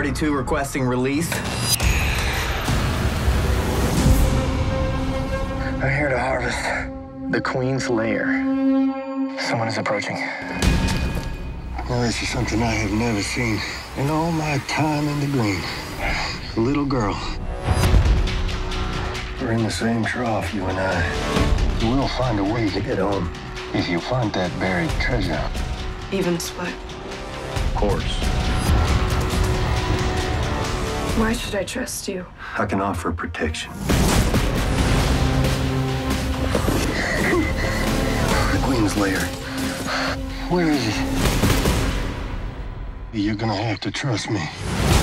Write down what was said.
Party 2 requesting release. I'm here to harvest the Queen's lair. Someone is approaching. Now, this is something I have never seen in all my time in the green. A little girl. We're in the same trough, you and I. We'll find a way to get home if you find that buried treasure. Even split. Of course. Why should I trust you? I can offer protection. The Queen's lair. Where is it? You're gonna have to trust me.